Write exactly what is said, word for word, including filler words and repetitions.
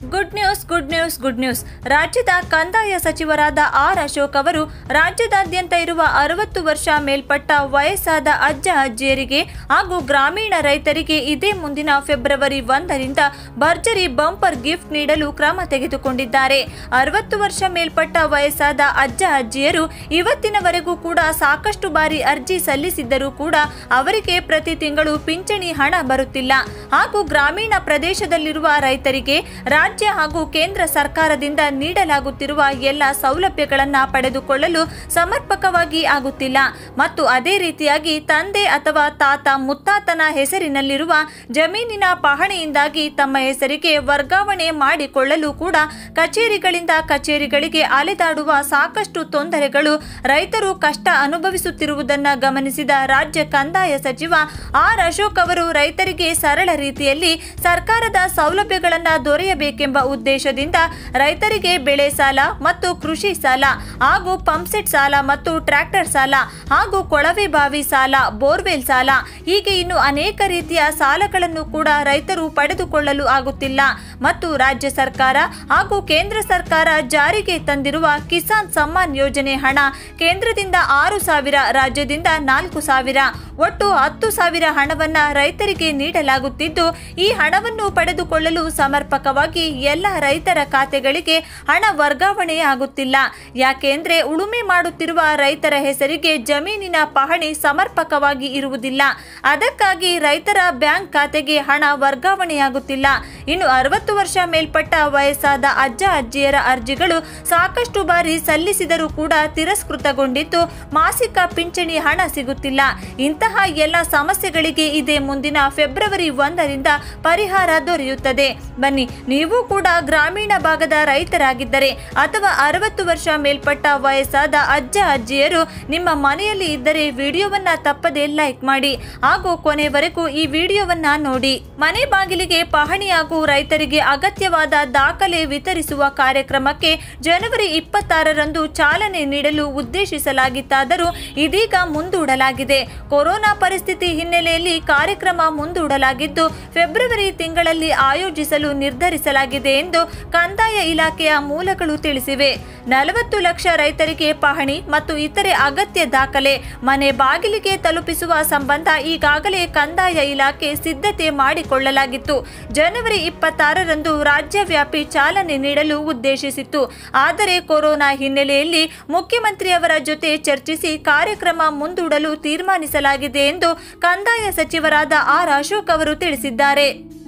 Good news good news good news ರಾಜ್ಯದ ಕಂದಾಯ ಸಚಿವರಾದ ಆರ್ ಅಶೋಕ್ ಅವರು ರಾಜ್ಯದಾದ್ಯಂತ ಇರುವ ಅರವತ್ತು ವರ್ಷ ಮೇಲ್ಪಟ್ಟ ವಯಸ್ಸಾದ ಅಜ್ಜ ಅಜ್ಜಿಯರಿಗೆ ಹಾಗೂ ಗ್ರಾಮೀಣ ರೈತರಿಗೆ ಇದೇ ಮುಂದಿನ ಫೆಬ್ರವರಿ ಒಂದರಿಂದ ಭರ್ಜರಿ ಬಂಪರ್ ಗಿಫ್ಟ್ ನೀಡಲು ಕ್ರಮ ತೆಗೆದುಕೊಂಡಿದ್ದಾರೆ. ಅರವತ್ತು ವರ್ಷ ಮೇಲ್ಪಟ್ಟ ವಯಸ್ಸಾದ ಅಜ್ಜ ಅಜ್ಜಿಯರು ಇವತ್ತಿನವರೆಗೂ ಕೂಡ ಸಾಕಷ್ಟು ಬಾರಿ ಅರ್ಜಿ ಸಲ್ಲಿಸಿದ್ದರೂ ಕೂಡ ಅವರಿಗೆ ಪ್ರತಿ ತಿಂಗಳು ಪಿಂಚಣಿ ಹಣ ಬರುತ್ತಿಲ್ಲ. ಹಾಗೂ ಗ್ರಾಮೀಣ ಪ್ರದೇಶದಲ್ಲಿರುವ ರೈತರಿಗೆ ರಾಜ್ಯ ಹಾಗೂ ಕೇಂದ್ರ ಸರ್ಕಾರದಿಂದ ನೀಡಲಾಗುತ್ತಿರುವ ಎಲ್ಲ ಸೌಲಭ್ಯಗಳನ್ನು ಪಡೆದುಕೊಳ್ಳಲು ಸಮರ್ಪಕವಾಗಿ ಆಗುತ್ತಿಲ್ಲ. ಮತ್ತು ಅದೇ ರೀತಿಯಾಗಿ ತಂದೆ ಅಥವಾ ತಾತ ಮುತ್ತಾತನ ಹೆಸರಿನಲ್ಲಿರುವ ಜಮೀನಿನ ಪಹಣಿಯಿಂದಾಗಿ ತಮ್ಮ ಹೆಸರಿಗೆ ವರ್ಗಾವಣೆ ಮಾಡಿಕೊಳ್ಳಲು ಕೂಡ ಕಚೇರಿಗಳಿಂದ ಕಚೇರಿಗಳಿಗೆ ಅಲೆದಾಡುವ ಸಾಕಷ್ಟು ತೊಂದರೆಗಳು ರೈತರು ಕಷ್ಟ ಅನುಭವಿಸುತ್ತಿರುವುದನ್ನು ಗಮನಿಸಿದ ರಾಜ್ಯ ಕಂದಾಯ ಸಚಿವ ಆರ್ ಅಶೋಕ್ ಅವರು ರೈತರಿಗೆ ಸರಳ ರೀತಿಯಲ್ಲಿ ಸರ್ಕಾರದ ಸೌಲಭ್ಯಗಳನ್ನು ದೊರೆಯಬೇಕೆಂಬ ಉದ್ದೇಶದಿಂದ ರೈತರಿಗೆ ಬೆಳೆ ಸಾಲ ಮತ್ತು ಕೃಷಿ ಸಾಲ ಹಾಗೂ ಪಂಪ್ಸೆಟ್ ಸಾಲ ಮತ್ತು ಟ್ರ್ಯಾಕ್ಟರ್ ಸಾಲ ಹಾಗೂ ಕೊಳವೆ ಬಾವಿ ಸಾಲ, ಬೋರ್ವೆಲ್ ಸಾಲ ಹೀಗೆ ಇನ್ನು ಅನೇಕ ರೀತಿಯ ಸಾಲಗಳನ್ನು ಕೂಡ ರೈತರು ಪಡೆದುಕೊಳ್ಳಲು ಆಗುತ್ತಿಲ್ಲ. ಮತ್ತು ರಾಜ್ಯ ಸರ್ಕಾರ ಹಾಗೂ ಕೇಂದ್ರ ಸರ್ಕಾರ ಜಾರಿಗೆ ತಂದಿರುವ ಕಿಸಾನ್ ಸಮ್ಮಾನ್ ಯೋಜನೆ ಹಣ ಕೇಂದ್ರದಿಂದ ಆರು ಸಾವಿರ, ರಾಜ್ಯದಿಂದ ನಾಲ್ಕು ಸಾವಿರ, ಒಟ್ಟು ಹತ್ತು ಸಾವಿರ ಹಣವನ್ನ ರೈತರಿಗೆ ನೀಡಲಾಗುತ್ತಿದ್ದು, ಈ ಹಣವನ್ನು ಪಡೆದುಕೊಳ್ಳಲು ಸಮರ್ಪಕವಾಗಿ ಎಲ್ಲ ರೈತರ ಖಾತೆಗಳಿಗೆ ಹಣ ವರ್ಗಾವಣೆ ಆಗುತ್ತಿಲ್ಲ. ಯಾಕೆಂದ್ರೆ ಉಳುಮೆ ಮಾಡುತ್ತಿರುವ ರೈತರ ಹೆಸರಿಗೆ ಜಮೀನಿನ ಪಹಣಿ ಸಮರ್ಪಕವಾಗಿ ಇರುವುದಿಲ್ಲ. ಅದಕ್ಕಾಗಿ ರೈತರ ಬ್ಯಾಂಕ್ ಖಾತೆಗೆ ಹಣ ವರ್ಗಾವಣೆಯಾಗುತ್ತಿಲ್ಲ. ಇನ್ನು ಅರವತ್ತು ವರ್ಷ ಮೇಲ್ಪಟ್ಟ ವಯಸ್ಸಾದ ಅಜ್ಜ ಅಜ್ಜಿಯರ ಅರ್ಜಿಗಳು ಸಾಕಷ್ಟು ಬಾರಿ ಸಲ್ಲಿಸಿದರೂ ಕೂಡ ತಿರಸ್ಕೃತಗೊಂಡಿದ್ದು ಮಾಸಿಕ ಪಿಂಚಣಿ ಹಣ ಸಿಗುತ್ತಿಲ್ಲ. ಇಂತಹ ಎಲ್ಲ ಸಮಸ್ಯೆಗಳಿಗೆ ಇದೇ ಮುಂದಿನ ಫೆಬ್ರವರಿ ಒಂದರಿಂದ ಪರಿಹಾರ ದೊರೆಯುತ್ತದೆ. ಬನ್ನಿ, ನೀವು ಕೂಡ ಗ್ರಾಮೀಣ ಭಾಗದ ರೈತರಾಗಿದ್ದರೆ ಅಥವಾ ಅರವತ್ತು ವರ್ಷ ಮೇಲ್ಪಟ್ಟ ವಯಸ್ಸಾದ ಅಜ್ಜ ಅಜ್ಜಿಯರು ನಿಮ್ಮ ಮನೆಯಲ್ಲಿ ಇದ್ದರೆ ವಿಡಿಯೋವನ್ನ ತಪ್ಪದೆ ಲೈಕ್ ಮಾಡಿ ಹಾಗೂ ಕೊನೆವರೆಗೂ ಈ ವಿಡಿಯೋವನ್ನ ನೋಡಿ. ಮನೆ ಬಾಗಿಲಿಗೆ ಪಹಣಿ ಹಾಗೂ ರೈತರಿಗೆ ಅಗತ್ಯವಾದ ದಾಖಲೆ ವಿತರಿಸುವ ಕಾರ್ಯಕ್ರಮಕ್ಕೆ ಜನವರಿ ಇಪ್ಪತ್ತಾರರಂದು ಚಾಲನೆ ನೀಡಲು ಉದ್ದೇಶಿಸಲಾಗಿತ್ತಾದರೂ ಇದೀಗ ಮುಂದೂಡಲಾಗಿದೆ. ಕೊರೋನಾ ಪರಿಸ್ಥಿತಿ ಹಿನ್ನೆಲೆಯಲ್ಲಿ ಕಾರ್ಯಕ್ರಮ ಮುಂದೂಡಲಾಗಿದ್ದು ಫೆಬ್ರವರಿ ತಿಂಗಳಲ್ಲಿ ಆಯೋಜಿಸಲು ನಿರ್ಧರಿಸಲಾಗಿದೆ ಎಂದು ಕಂದಾಯ ಇಲಾಖೆಯ ಮೂಲಗಳು ತಿಳಿಸಿವೆ. ನಲವತ್ತು ಲಕ್ಷ ರೈತರಿಗೆ ಪಹಣಿ ಮತ್ತು ಇತರೆ ಅಗತ್ಯ ದಾಖಲೆ ಮನೆ ಬಾಗಿಲಿಗೆ ತಲುಪಿಸುವ ಸಂಬಂಧ ಈಗಾಗಲೇ ಕಂದಾಯ ಇಲಾಖೆ ಸಿದ್ಧತೆ ಮಾಡಿಕೊಳ್ಳಲಾಗಿತ್ತು. ಜನವರಿ ಇಪ್ಪತ್ತಾರರಂದು ರಾಜ್ಯವ್ಯಾಪಿ ಚಾಲನೆ ನೀಡಲು ಉದ್ದೇಶಿಸಿತ್ತು. ಆದರೆ ಕೊರೋನಾ ಹಿನ್ನೆಲೆಯಲ್ಲಿ ಮುಖ್ಯಮಂತ್ರಿಯವರ ಜೊತೆ ಚರ್ಚಿಸಿ ಕಾರ್ಯಕ್ರಮ ಮುಂದೂಡಲು ತೀರ್ಮಾನಿಸಲಾಗಿದೆ ಎಂದು ಕಂದಾಯ ಸಚಿವರಾದ ಆರ್ ಅಶೋಕ್ ಅವರು ತಿಳಿಸಿದ್ದಾರೆ.